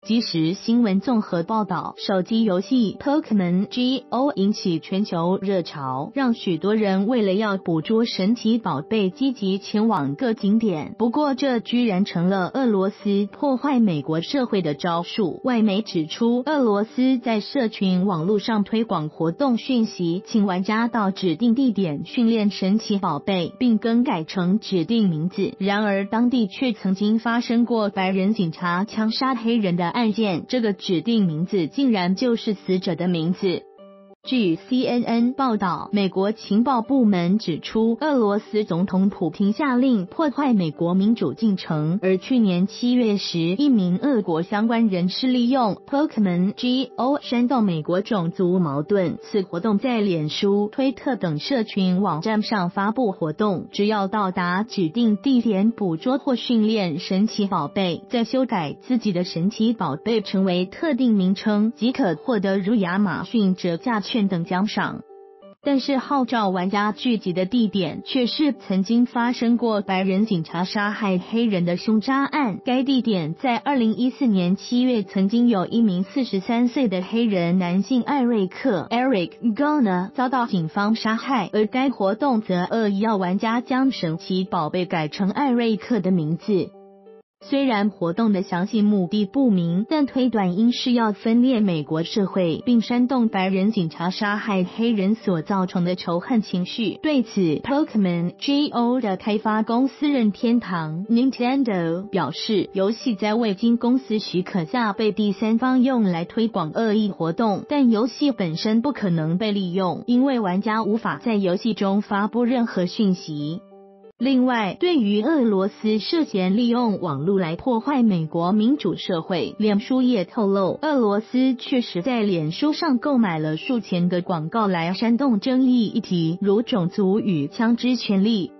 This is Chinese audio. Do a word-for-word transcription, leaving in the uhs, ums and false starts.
即时新闻综合报道，手机游戏 Pokémon Go 引起全球热潮，让许多人为了要捕捉神奇宝贝积极前往各景点。不过这居然成了俄罗斯破坏美国社会的招数。外媒指出，俄罗斯在社群网络上推广活动讯息，请玩家到指定地点训练神奇宝贝，并更改成指定名字。然而当地却曾经发生过白人警察枪杀黑人的案件，这个指定名字竟然就是死者的名字。据 C N N 报道，美国情报部门指出，俄罗斯总统普京下令破坏美国民主进程，而去年七月时，一名俄国相关人士利用 Pokémon Go 煽动美国种族矛盾。此活动在脸书、推特等社群网站上发布活动，只要到达指定地点捕捉或训练神奇宝贝，再修改自己的神奇宝贝成为特定名称，即可获得如亚马逊折价券等奖赏。但是号召玩家聚集的地点却是曾经发生过白人警察杀害黑人的凶杀案。该地点在二零一四年七月曾经有一名四十三岁的黑人男性艾瑞克 Eric Garner 遭到警方杀害，而该活动则恶意要玩家将神奇宝贝改成艾瑞克的名字。虽然活动的详细目的不明，但推断应是要分裂美国社会，并煽动白人警察杀害黑人所造成的仇恨情绪。对此 Pokémon Go 的开发公司任天堂 Nintendo 表示，游戏在未经公司许可下被第三方用来推广恶意活动，但游戏本身不可能被利用，因为玩家无法在游戏中发布任何讯息。另外，对于俄罗斯涉嫌利用网络来破坏美国民主社会，脸书也透露，俄罗斯确实在脸书上购买了数千个广告来煽动争议议题，如种族与枪支权利。